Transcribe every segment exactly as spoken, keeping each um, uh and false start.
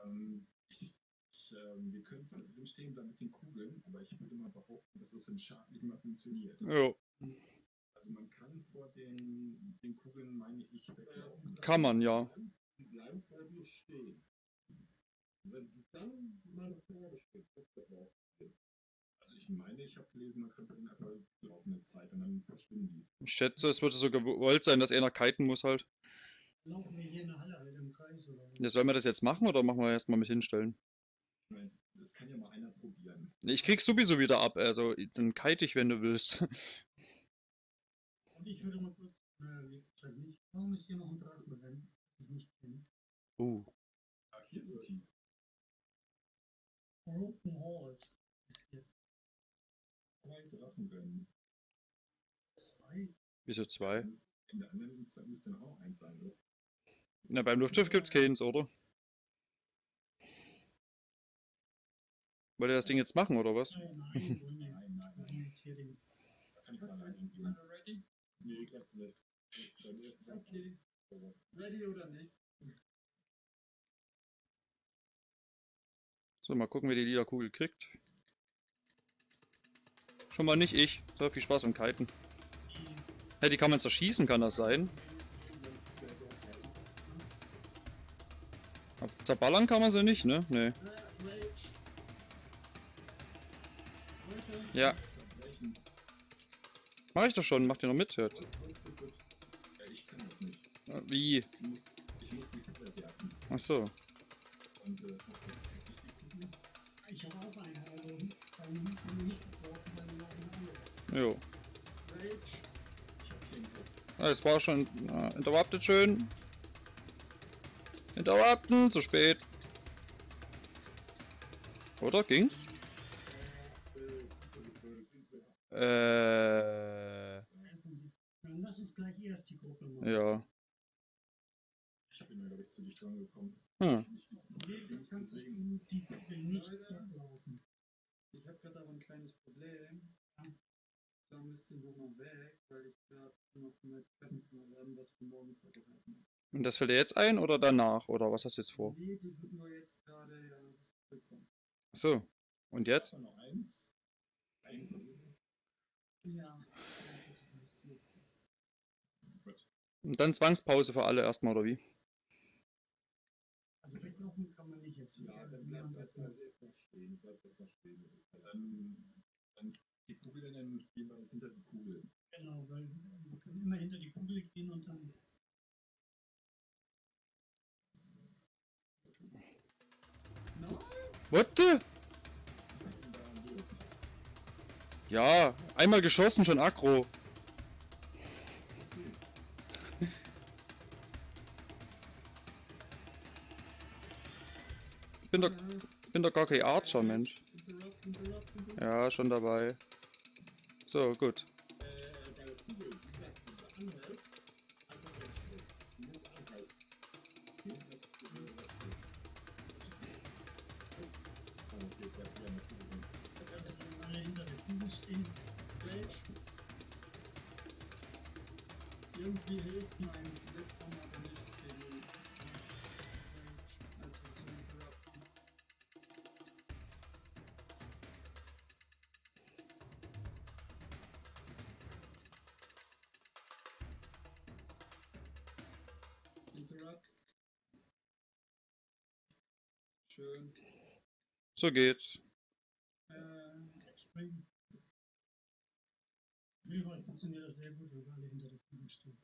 Ähm, ich, ich, ähm, wir können zwar drin stehen bleiben mit den Kugeln, aber ich würde mal behaupten, dass das im Schach nicht mehr funktioniert. Jo. Also man kann vor den, den Kugeln, meine ich, weglaufen. Kann man, ja. Die bleiben vor dir stehen. Wenn du dann mal vorne stehst, das wird auch. Also ich meine, ich habe gelesen, man könnte dann einfach laufende Zeit und dann verschwinden die. Ich schätze, es würde so gewollt sein, dass einer kiten muss halt. Laufen wir hier in der Halle halt im Kreis oder Ja, sollen wir das jetzt machen oder machen wir erstmal mit hinstellen? Nein, das kann ja mal einer probieren. Ich krieg's sowieso wieder ab, also dann kite ich, wenn du willst. Und ich würde mal kurz, äh, wie gesagt nicht, warum ist hier noch ein Drachen drin? Ich nicht kenne. Uh. Ach, hier sind die. Broken Halls. Zwei Drachen drin. Zwei? Wieso zwei? In der anderen müsste, müsste noch auch eins sein, oder? Na, beim Luftschiff gibt's keins, oder? Wollt ihr das Ding jetzt machen, oder was? Nein, nein, wir wollen jetzt, Nein, nein, wir wollen jetzt hier den. da kann ich mal allein hingehen. Ready? Nee, ich glaube nicht. Okay. Ready oder nicht? So, mal gucken, wer die lila Kugel kriegt. Schon mal nicht ich. So, viel Spaß beim Kiten. Hey, die kann man zerschießen, kann das sein? Aber zerballern kann man sie nicht, ne? Ne. Ja. Mach ich doch schon, mach dir noch mit jetzt. Ja, ich kann das nicht. Wie? Ich muss, ich muss die Kugel werfen. Ach so. Und, äh, Ich habe auch eine, also eine nicht gebraucht, meine Leute. Jo. ich hab den Hit. Ah, es war schon. Äh, interrupted schön. Interrupten, zu spät. Oder? Ging's? Äh. Dann lass uns gleich erst die Gruppe machen. Ja. Ich bin ja, glaube ich, zu dicht dran gekommen. Hm. Nee, du kannst die Gruppe nicht ablaufen. Ich habe gerade aber ein kleines Problem. Da müsste ich nochmal weg, weil ich gerade noch mit Treffen werden, was wir morgen vorbereiten. Und das fällt dir jetzt ein oder danach? Oder was hast du jetzt vor? Nee, die sind nur jetzt gerade ja bekommen. Ach so. Und jetzt? Noch eins. Ein Ja. Und dann Zwangspause für alle erstmal, oder wie? Also weglaufen kann man nicht jetzt. Ja, dann bleibt das mal stehen. Bleibt das mal stehen. Dann, dann die Kugel, dann gehen wir hinter die Kugel. Genau, weil wir können immer hinter die Kugel gehen und dann. Nein! What the? Ja, einmal geschossen, schon aggro. Ich bin doch, ich bin doch gar kein Archer, Mensch. Interrupt, interrupt, interrupt. Ja, schon dabei. So, gut. Alle hinter der Kugel stehen. Irgendwie hilft mein Blitzhammer aber nicht gegen also zum Interrupten. Interrupt. Schön. So geht's. Äh, springen. Auf jeden Fall funktioniert das sehr gut, wenn wir alle hinter der Kugel stehen.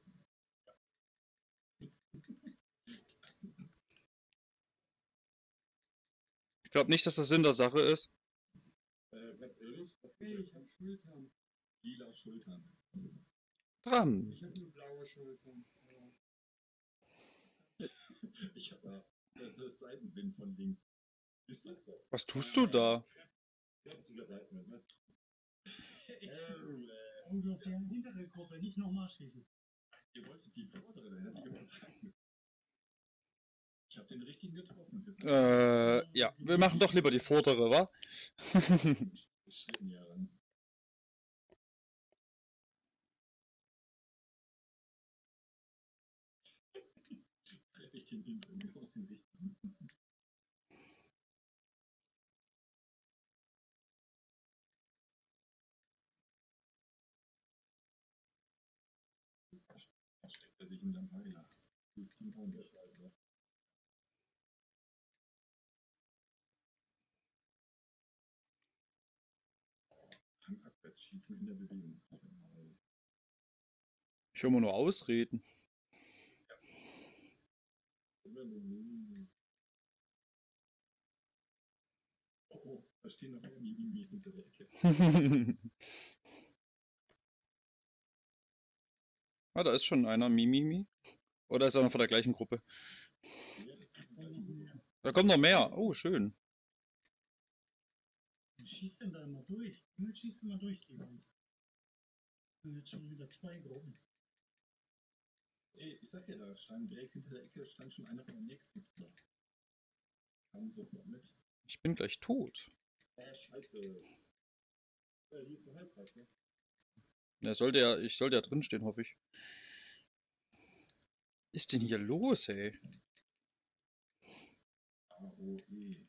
Ich glaube nicht, dass das Sinn der Sache ist. Äh, bleibt ehrlich? Okay, ich habe Schultern. Lila Schultern. Dran. Ich habe nur blaue Schultern. Ja. Ich habe da das ist Seitenwind von links. Ist das so? Was tust du da? Ja, dieser Seitenwind, ne? Und du hast ja eine hintere Gruppe, nicht nochmal schießen. Ihr wolltet die vordere, dann hätte ich gesagt. Ich habe den richtigen getroffen. Äh, ja, wir machen doch lieber die vordere, wa? Schlitten ja ran. Treffe ich den hinteren, genau den richtigen. Der sich in der Weiler. Die Team auch nicht, also. Kann abwärts schießen in der Bewegung. Ich höre immer nur Ausreden. Oh, oh, da stehen noch mehr Mimimi hinter der Ecke. Ah, da ist schon einer, Mimimi. Oder ist er noch von der gleichen Gruppe? Ja, das ist ein Da kommt noch mehr. Oh, schön. Wie schießt denn da immer durch? Wie schießt immer durch die Wand? Und jetzt schon wieder zwei Gruppen. Ey, ich sag ja, da stand direkt hinter der Ecke stand schon einer von der nächsten. Kam sofort mit. Ich bin gleich tot. Ah, scheiße. Ja, hier ist der Halbkreis, ne? Ja, sollte ja, ich sollte ja drinstehen, hoffe ich. Was ist denn hier los, ey? A O E.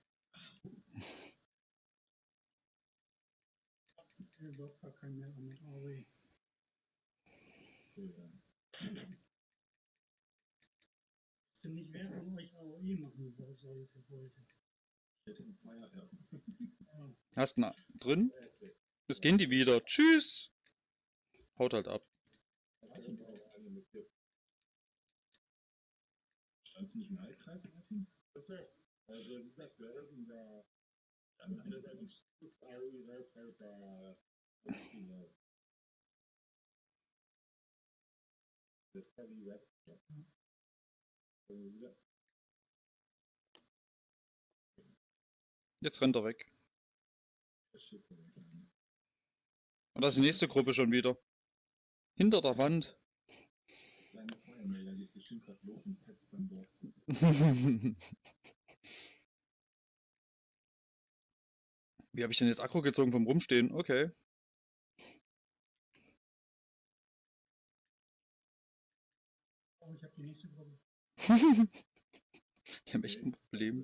Ich will überhaupt gar keinen mehr mit A O E. So, ja. Ist denn nicht wer von euch A O E machen sollte, wollte? Ich hätte einen Feier, ja. Ah, Hast du ihn drin? Jetzt gehen die wieder. Tschüss. Haut halt ab. Stand sie nicht im Heilkreis, Martin? Also, es ist aktuell in der. Dann eine Seite ist A O E Weltweit da. Das ist die Web. Jetzt rennt er weg. Und da ist die nächste Gruppe schon wieder. Hinter der Wand. Kleine Feuermelder geht bestimmt gerade los und petzt beim Dorf. Wie habe ich denn jetzt Aggro gezogen vom Rumstehen? Okay. oh, ich habe die nächste Gruppe. Ich habe echt ein Problem.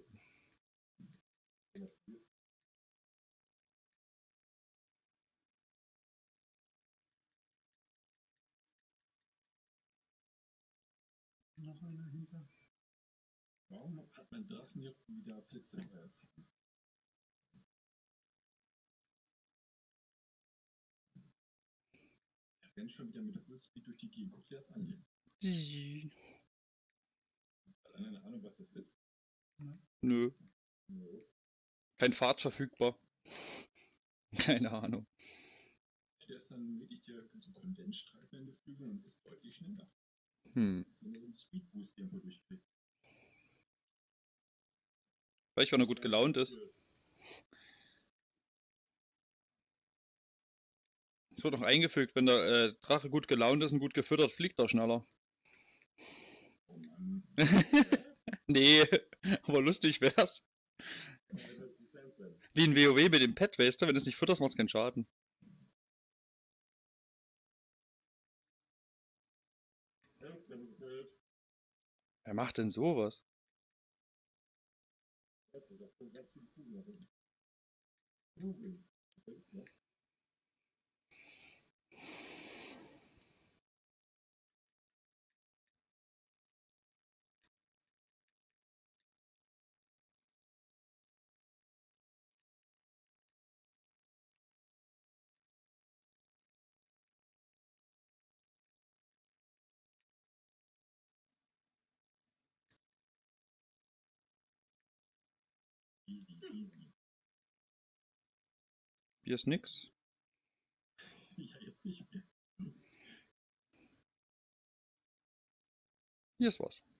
Noch einer hinter. Warum hat mein Drachen jetzt wieder Blitze im Herz? Er rennt schon wieder mit Fullspeed durch die Gegend. Guck dir das an. Hier. Hat einer eine Ahnung, was das ist? Nö. Nö. Kein Pfad verfügbar. Keine Ahnung. Der ist dann wirklich der so Kondensstreifen in den Flügeln und ist deutlich schneller. Hm. So einen Speedboost irgendwo durchkriegt. Vielleicht, wenn er gut gelaunt ist. Es wird noch eingefügt, wenn der äh, Drache gut gelaunt ist und gut gefüttert, fliegt er schneller. Oh Mann. Nee, aber lustig wär's. Wie in WoW mit dem Pet, weißt du, wenn du es nicht fütterst, macht's keinen Schaden. Wer macht denn sowas? Easy, easy. Hier ist nix. Ja, jetzt nicht mehr. Hier ist was.